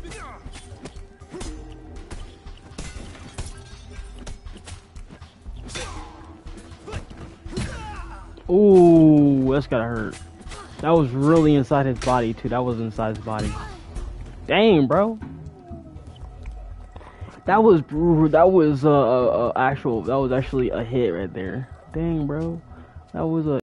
Ooh, that's gotta hurt. That was really inside his body too. That was inside his body. Dang, bro. That was actually a hit right there. Dang, bro. That was a